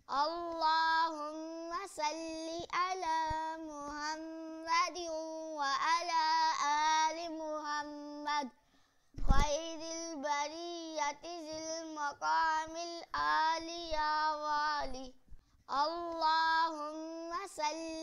اللهم صل على محمد وعلى آل محمد خير البرية ذي المقام العالي يا والي. اللهم صل